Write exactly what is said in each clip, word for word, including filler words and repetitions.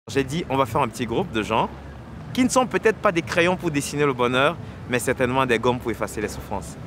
J'ai dit, on va faire un petit groupe de gens qui ne sont peut-être pas des crayons pour dessiner le bonheur, mais certainement des gommes pour effacer les souffrances.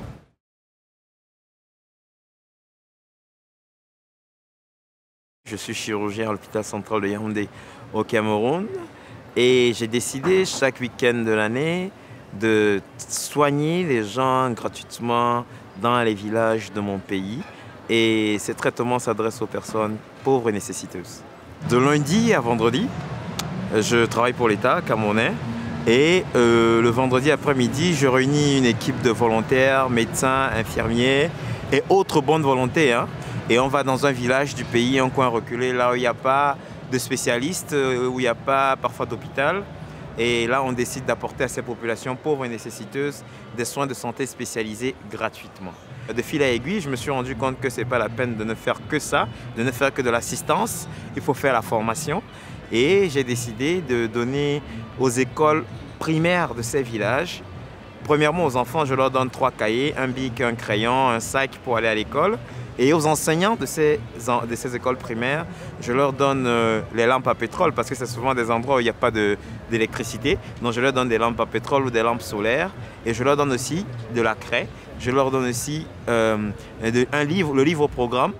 Je suis chirurgien à l'hôpital central de Yaoundé au Cameroun et j'ai décidé chaque week-end de l'année de soigner les gens gratuitement dans les villages de mon pays. Et ces traitements s'adressent aux personnes pauvres et nécessiteuses. De lundi à vendredi, je travaille pour l'État camerounais et euh, le vendredi après-midi, je réunis une équipe de volontaires, médecins, infirmiers et autres bonnes volontés. Hein. Et on va dans un village du pays, un coin reculé, là où il n'y a pas de spécialistes, où il n'y a pas parfois d'hôpital. Et là, on décide d'apporter à ces populations pauvres et nécessiteuses des soins de santé spécialisés gratuitement. De fil à aiguille, je me suis rendu compte que ce n'est pas la peine de ne faire que ça, de ne faire que de l'assistance. Il faut faire la formation. Et j'ai décidé de donner aux écoles primaires de ces villages. Premièrement, aux enfants, je leur donne trois cahiers, un bic, un crayon, un sac pour aller à l'école. Et aux enseignants de ces, de ces écoles primaires, je leur donne euh, les lampes à pétrole parce que c'est souvent des endroits où il n'y a pas d'électricité. Donc je leur donne des lampes à pétrole ou des lampes solaires. Et je leur donne aussi de la craie. Je leur donne aussi euh, de, un livre, le livre au programme.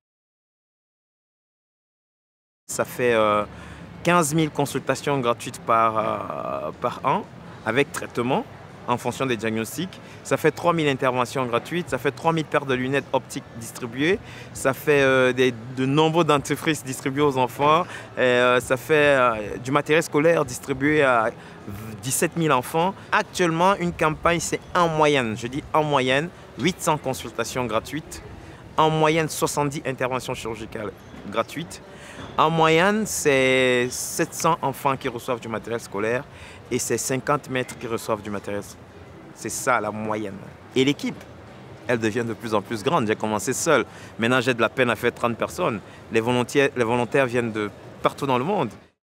Ça fait euh, quinze mille consultations gratuites par, euh, par an avec traitement en fonction des diagnostics. Ça fait trois mille interventions gratuites, ça fait trois mille paires de lunettes optiques distribuées, ça fait euh, des, de nombreux dentifrices distribués aux enfants, et, euh, ça fait euh, du matériel scolaire distribué à dix-sept mille enfants. Actuellement, une campagne, c'est en moyenne, je dis en moyenne, huit cents consultations gratuites, en moyenne soixante-dix interventions chirurgicales gratuites. En moyenne, c'est sept cents enfants qui reçoivent du matériel scolaire et c'est cinquante maîtres qui reçoivent du matériel. C'est ça la moyenne. Et l'équipe, elle devient de plus en plus grande. J'ai commencé seul. Maintenant, j'ai de la peine à faire trente personnes. Les volontaires, les volontaires viennent de partout dans le monde.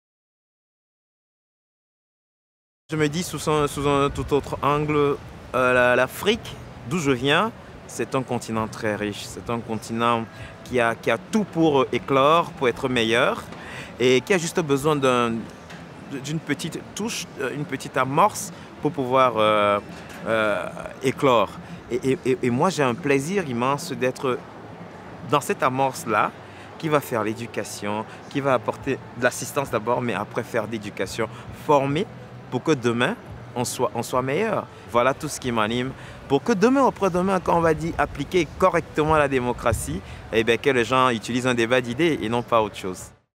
Je me dis sous un, sous un tout autre angle, euh, l'Afrique, d'où je viens, c'est un continent très riche. C'est un continent qui a, qui a tout pour éclore, pour être meilleur et qui a juste besoin d'un, d'une petite touche, une petite amorce pour pouvoir euh, euh, éclore. Et, et, et moi, j'ai un plaisir immense d'être dans cette amorce-là qui va faire l'éducation, qui va apporter de l'assistance d'abord, mais après faire d'éducation, former pour que demain, on soit, on soit meilleur. Voilà tout ce qui m'anime. Pour que demain ou après-demain, quand on va dire appliquer correctement la démocratie, eh bien, que les gens utilisent un débat d'idées et non pas autre chose.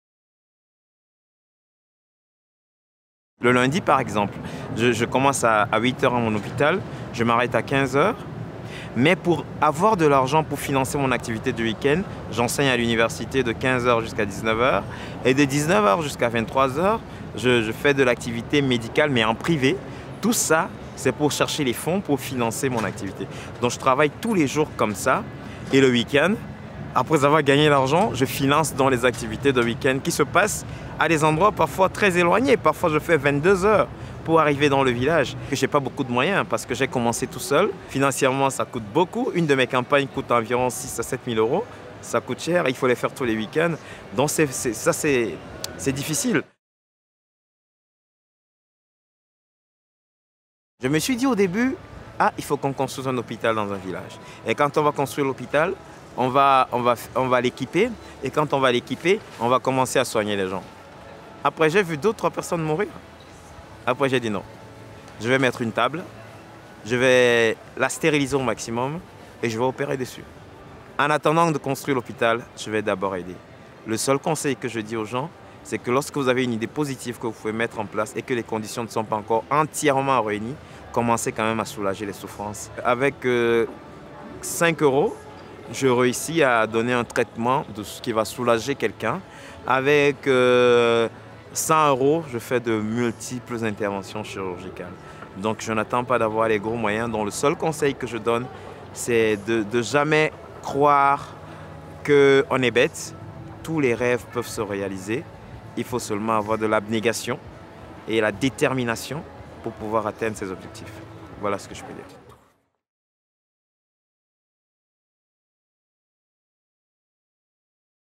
Le lundi, par exemple, je, je commence à, à huit heures à mon hôpital, je m'arrête à quinze heures. Mais pour avoir de l'argent pour financer mon activité du week-end, j'enseigne à l'université de quinze heures jusqu'à dix-neuf heures. Et de dix-neuf heures jusqu'à vingt-trois heures, je, je fais de l'activité médicale, mais en privé. Tout ça, c'est pour chercher les fonds pour financer mon activité. Donc je travaille tous les jours comme ça. Et le week-end, après avoir gagné l'argent, je finance dans les activités de week-end qui se passent à des endroits parfois très éloignés. Parfois, je fais vingt-deux heures pour arriver dans le village. Je n'ai pas beaucoup de moyens parce que j'ai commencé tout seul. Financièrement, ça coûte beaucoup. Une de mes campagnes coûte environ six à sept mille euros. Ça coûte cher. Il faut les faire tous les week-ends. Donc c'est, c'est, ça, c'est, c'est difficile. Je me suis dit au début, ah, il faut qu'on construise un hôpital dans un village. Et quand on va construire l'hôpital, on va, on va, on va l'équiper. Et quand on va l'équiper, on va commencer à soigner les gens. Après, j'ai vu d'autres personnes mourir. Après, j'ai dit non. Je vais mettre une table, je vais la stériliser au maximum et je vais opérer dessus. En attendant de construire l'hôpital, je vais d'abord aider. Le seul conseil que je dis aux gens, c'est que lorsque vous avez une idée positive que vous pouvez mettre en place et que les conditions ne sont pas encore entièrement réunies, commencez quand même à soulager les souffrances. Avec euh, cinq euros, je réussis à donner un traitement de ce qui va soulager quelqu'un. Avec euh, cent euros, je fais de multiples interventions chirurgicales. Donc je n'attends pas d'avoir les gros moyens. Donc le seul conseil que je donne, c'est de ne jamais croire qu'on est bête. Tous les rêves peuvent se réaliser. Il faut seulement avoir de l'abnégation et la détermination pour pouvoir atteindre ses objectifs. Voilà ce que je peux dire.